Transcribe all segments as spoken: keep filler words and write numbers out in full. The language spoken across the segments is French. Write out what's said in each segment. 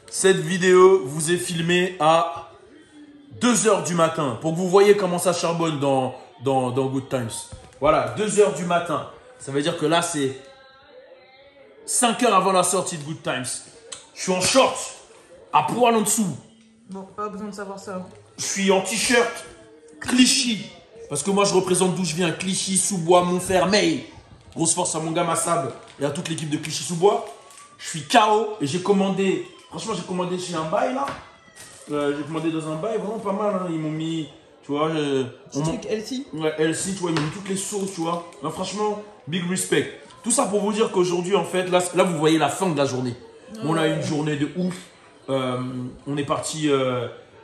Cette vidéo vous est filmée à deux heures du matin pour que vous voyez comment ça charbonne dans, dans, dans Good Times. Voilà, deux heures du matin. Ça veut dire que là, c'est cinq heures avant la sortie de Good Times. Je suis en short, à poil en dessous. Bon, pas besoin de savoir ça. Je suis en t-shirt, Clichy. Parce que moi, je représente d'où je viens. Clichy, Sous-Bois, Montfermeil. Grosse force à mon gars Massab et à toute l'équipe de Clichy-Sous-Bois. Je suis K O et j'ai commandé. Franchement, j'ai commandé chez un bail là. Euh, j'ai commandé dans un bail, vraiment pas mal. Hein. Ils m'ont mis, tu vois. Je, Petit truc L C. Ouais, L C, tu vois. Ils m'ont mis toutes les sauces, tu vois. Là, franchement, big respect. Tout ça pour vous dire qu'aujourd'hui, en fait, là, là, vous voyez la fin de la journée. Ouais. On a eu une journée de ouf. Euh, on est parti. Euh,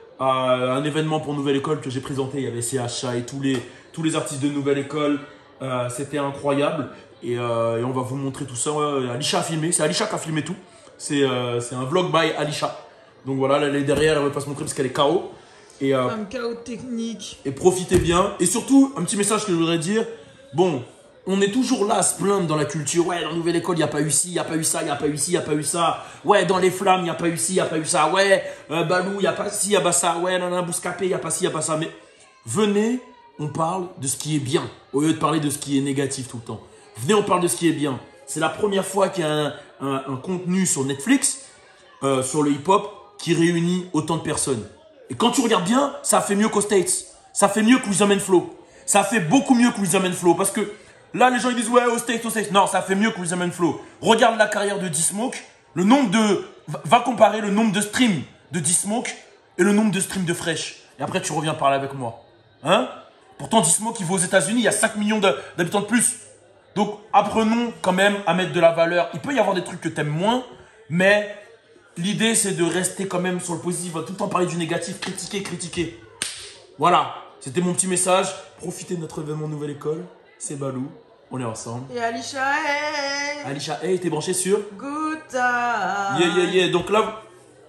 à un événement pour Nouvelle École que j'ai présenté. Il y avait C H A et tous les, tous les artistes de Nouvelle École. Euh, C'était incroyable. Et, euh, et on va vous montrer tout ça. Ouais, Alisha a filmé. C'est Alisha qui a filmé tout. C'est euh, un vlog by Alisha. Donc voilà, elle est derrière. Elle ne veut pas se montrer parce qu'elle est K O. Et, euh, un K O technique. Et profitez bien. Et surtout, un petit message que je voudrais dire. Bon, on est toujours là à se plaindre dans la culture. Ouais, dans Nouvelle École, il n'y a pas eu ci, il n'y a pas eu ça, il n'y a pas eu ci, il n'y a pas eu ça. Ouais, dans les flammes, il n'y a pas eu ci, il n'y a pas eu ça. Ouais, euh, Balou, il n'y a pas ci, il n'y a pas ça. Ouais, nanana, Bouscapé, il n'y a pas ci, il n'y a pas ça. Mais venez, on parle de ce qui est bien, au lieu de parler de ce qui est négatif tout le temps. Venez, on parle de ce qui est bien. C'est la première fois qu'il y a un, un, un contenu sur Netflix, euh, sur le hip-hop, qui réunit autant de personnes. Et quand tu regardes bien, ça fait mieux qu'aux States. Ça fait mieux que Wisdom and Flow. Ça fait beaucoup mieux que Wisdom and Flow. Parce que là, les gens ils disent ouais, au States, au States. Non, ça fait mieux que Wisdom and Flow. Regarde la carrière de D-Smoke. Le nombre de. Va comparer le nombre de streams de D-Smoke et le nombre de streams de Fresh. Et après, tu reviens parler avec moi. Hein? Pourtant, D-Smoke, il va aux États-Unis. Il y a cinq millions d'habitants de plus. Donc, apprenons quand même à mettre de la valeur. Il peut y avoir des trucs que tu aimes moins, mais l'idée, c'est de rester quand même sur le positif. Tout le temps parler du négatif, critiquer, critiquer. Voilà. C'était mon petit message. Profitez de notre événement Nouvelle École. C'est Balou. On est ensemble. Et Alisha, hey. Alisha, hey, t'es branché sur Good time. Yeah, yeah, yeah. Donc là,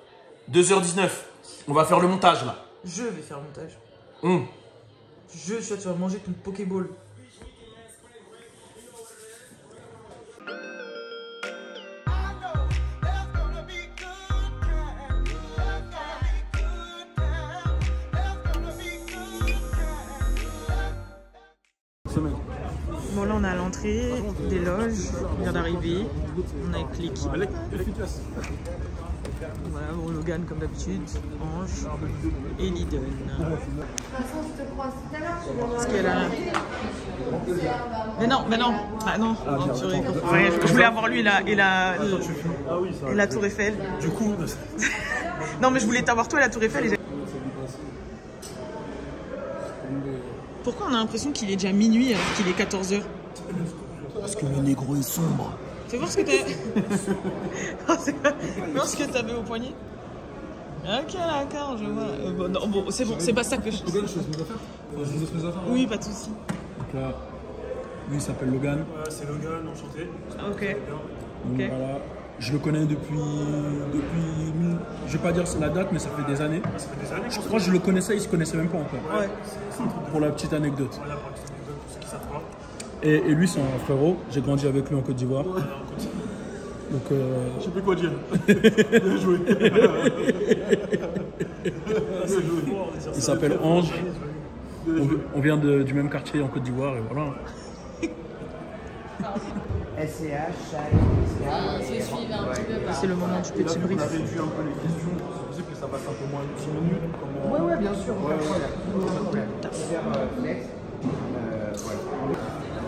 deux heures dix-neuf. On va faire le montage là. Je vais faire le montage. Hum. Je, tu vas manger ton Pokéball. Bon là on est à l'entrée des loges, on vient d'arriver, on est avec l'équipe. Voilà, bon, Logan comme d'habitude, Ange et Liden. Qu'est-ce qu'elle a là? Mais non, mais non, bah non, ah, non tu ouais, je voulais avoir lui et la, et la, et la Tour Eiffel. Du coup... Non mais je voulais t'avoir toi et la Tour Eiffel et pourquoi on a l'impression qu'il est déjà minuit alors qu'il est quatorze heures? Parce que le négro est sombre. Fais voir ce que t'as. Fais voir ce que t'avais au poignet. Ok, d'accord, je vois. Euh, bon, non, bon, c'est bon, c'est pas ça que je. Logan, je fais mes affaires. Je vous laisse mes affaires. Oui, pas de soucis. Donc là, lui il s'appelle Logan. Euh, c'est Logan, enchanté. Ok. Donc, Ok. voilà. Je le connais depuis, depuis, je vais pas dire la date, mais ça fait des années. Ça fait des années. Je crois que je le connaissais, il se connaissait même pas encore. Ouais. Pour la petite anecdote. Voilà, pour la petite anecdote, pour ceux qui savent pas. Et, et lui, c'est un frérot. J'ai grandi avec lui en Côte d'Ivoire. Voilà, on continue. Donc, euh... je sais plus quoi dire. Bien joué. il s'appelle Ange. On, on vient de, du même quartier en Côte d'Ivoire et voilà. S C H, C'est le moment du petit brief. On avait vu un peu les questions. C'est possible que ça passe un peu moins de dix minutes. Comment... Ouais, ouais, bien sûr. Ouais, ouais. Faire flex. Euh, ouais.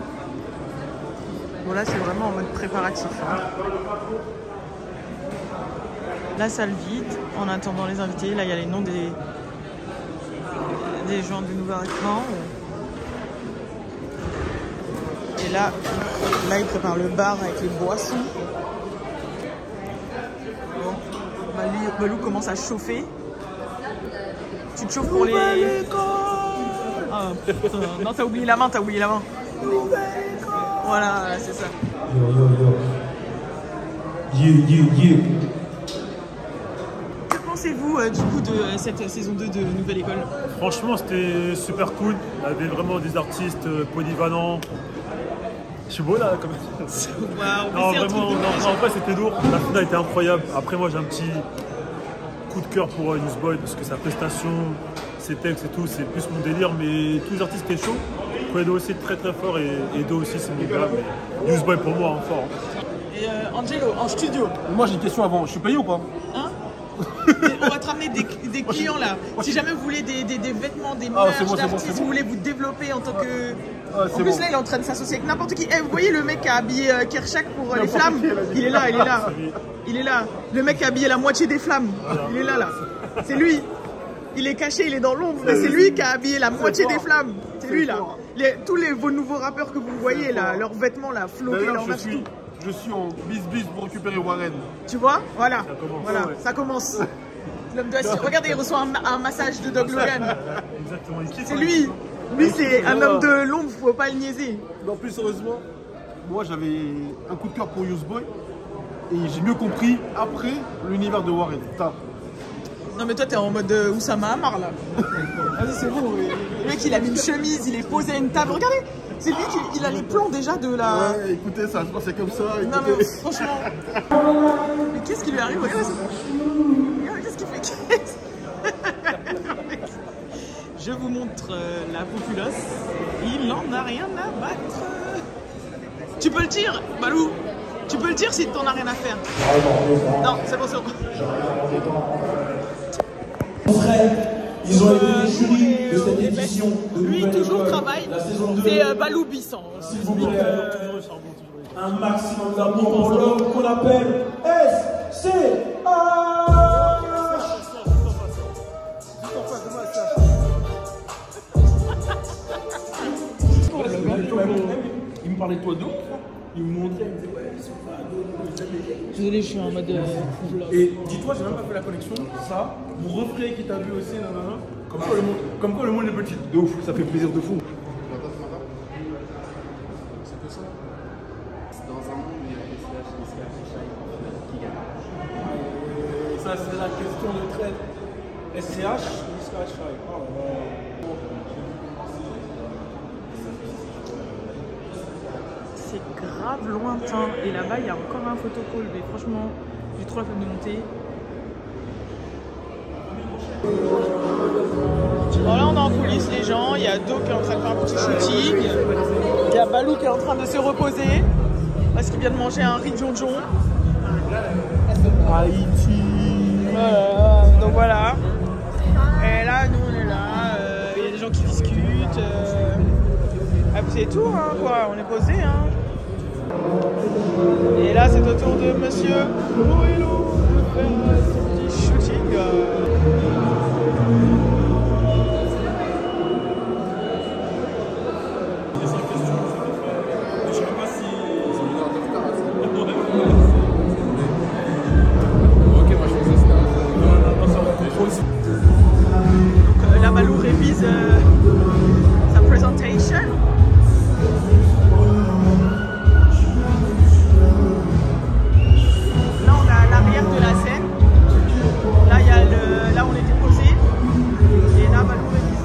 Bon là c'est vraiment en mode préparatif. Hein. La salle vide, en attendant les invités. Là il y a les noms des, des gens du nouvel écran. Et là, là ils préparent le bar avec les boissons. Bon, Balou, Balou commence à chauffer. Tu te chauffes pour les... Ah, putain. Non, t'as oublié la main, t'as oublié la main. Voilà, c'est ça. Yo, yo, yo. You, you, you. Que pensez-vous euh, du coup de euh, cette saison deux de Nouvelle École? Franchement, c'était super cool. Il y avait vraiment des artistes euh, polyvalents. Je suis beau là, comme Waouh, non, vraiment, non, non, en vrai, c'était lourd. La finale était incroyable. Après, moi, j'ai un petit, coup de cœur pour Newsboy parce que sa prestation, ses textes et tout, c'est plus mon délire. Mais tous les artistes étaient chauds. Quevedo aussi très très fort et Edo aussi c'est mon gars. Mais Newsboy pour moi hein, fort. Et euh, Angelo, en studio. Moi j'ai une question avant, je suis payé ou pas? Hein? On va te ramener des, des clients là. Si jamais vous voulez des, des, des vêtements, des Ah, merch c'est bon, c'est bon, d'artistes, c'est bon. vous voulez vous développer en tant que. Ah, en c'est plus bon. là, il est en train de s'associer avec n'importe qui. Eh, vous voyez le mec qui a habillé euh, Kershak pour euh, les flammes? Il est là, il est là. Il est là. Le mec qui a habillé la moitié des flammes. Il est là, là. C'est lui. Il est caché, il est dans l'ombre, mais c'est lui qui a habillé la moitié des flammes. C'est lui là. Les, tous les, vos nouveaux rappeurs que vous voyez là, leurs vêtements là, floqués, D'ailleurs, leurs je matchs, suis, tout. je suis en bis-bis pour récupérer Warren. Tu vois? Voilà. commence. Voilà, Ouais. ça commence. L'homme de la- Regardez, il reçoit un, un massage de Doug Logan. Exactement. C'est lui. Lui, c'est un homme de l'ombre, faut pas le niaiser. En plus, heureusement, moi j'avais un coup de cœur pour Newsboy et j'ai mieux compris après l'univers de Warren. Putain. Non mais toi t'es en mode euh, Oussama Hamar là. Vas-y c'est bon. Le mec il a mis une chemise, il est posé à une table. Regardez, c'est lui qui il a les plans déjà de la. Ouais, écoutez, ça se passait comme ça. Non Écoutez. mais franchement. Mais qu'est-ce qui lui arrive? Regarde ça. Regarde, qu'est-ce qu'il fait? Je vous montre euh, la populace. Il en a rien à battre. Tu peux le dire, Balou? Tu peux le dire si t'en as rien à faire. Non, c'est bon, c'est bon. Ils ont été les jurys de cette édition de Lui, Nouvelle toujours École, travaille. la saison deux. C'est euh, Balou Bissan. S'il vous plaît, un maximum d'amour pour l'homme qu'on appelle S C H. Il me parlait de toi d'eau, il me montrait, il me disait ouais, c'est pas d'eau. Désolé, je suis en mode. Et dis-toi, j'ai même pas fait la connexion, ça, mon refrain qui t'a vu aussi, nanana, comme quoi le monde, comme quoi le monde est petit. De ouf, ça fait plaisir de fou. C'est que ça. Dans un monde où il y a S C H, S C H, qui gagne. Et ça, c'est la question de traite. S C H, S C H, oh là là. C'est grave lointain. Et là-bas, il y a encore un photocall. Mais franchement, j'ai trop la flemme de monter. Bon, là, on est en coulisses, les gens. Il y a Do qui est en train de faire un petit shooting. Il y a Balou qui est en train de se reposer. Parce qu'il vient de manger un riz jonjon. Haïti. Voilà, donc voilà. Et là, nous, on est là. euh, Il y a des gens qui discutent. euh, ah, c'est tout, hein, quoi. On est posé, hein. Et là, c'est au tour de Monsieur Moello de faire son petit shooting. euh. Donc euh, là, Balou révise euh, sa présentation. Là, on est à l'arrière de la scène. Là, il y a le, là, on était posé. Et là, Balou révise.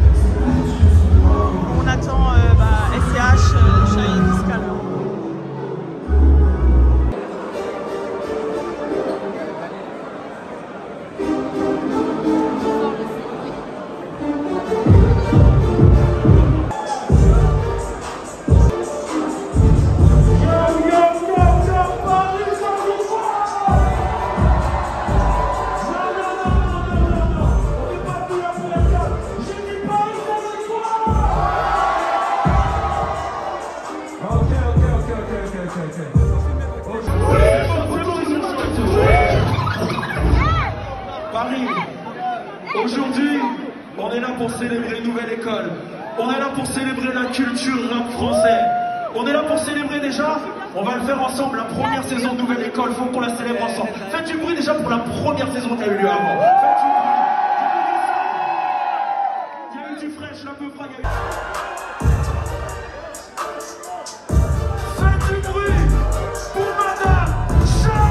On attend euh, bah, S C H, euh, Shahid, Scala. Paris, aujourd'hui, on est là pour célébrer Nouvelle École. On est là pour célébrer la culture rap français. On est là pour célébrer déjà, on va le faire ensemble, la première saison de Nouvelle École, il faut qu'on la célèbre ensemble. Faites du bruit déjà pour la première saison qui a eu lieu avant. Faites du bruit. Il y a eu du fraîche, la peu frais, il y a eu... Faites du bruit pour Madame Cha.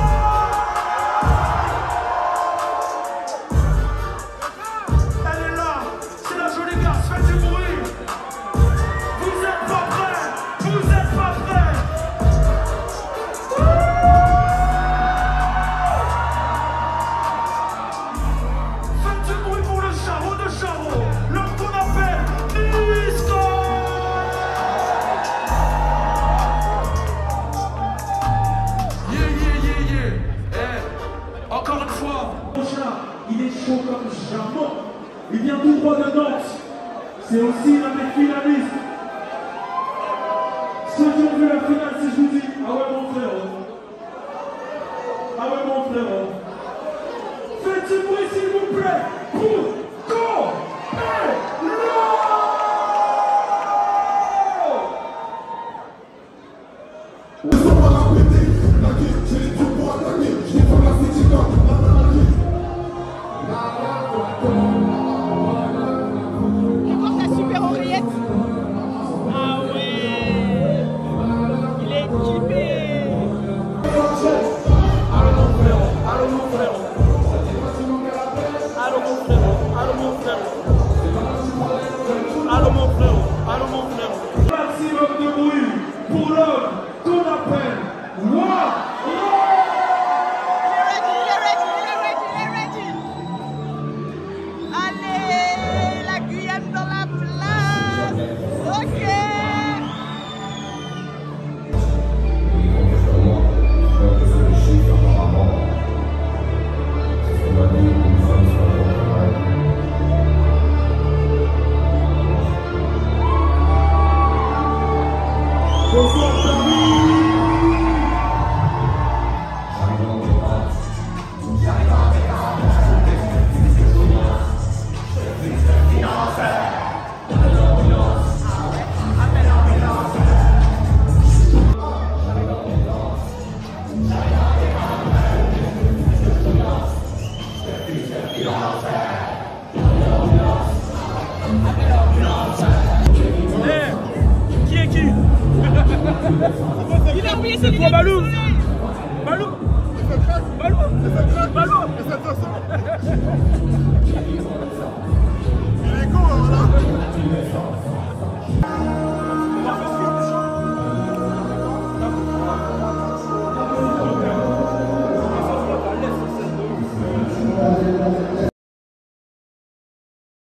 Elle est là, c'est la jolie garce, faites du bruit. Vous êtes pas prêts, vous êtes pas prêts. Il est chaud comme jamais. Il vient tout droit de Nantes. C'est aussi l'un des finalistes. Ceux qui ont vu la finale, si je vous dis, ah ouais mon frère. Ah ouais mon frère. Faites du bruit s'il vous plaît pour Il a oublié ses lunettes. Balou. Balou. Balou. Balou. Il est con, là.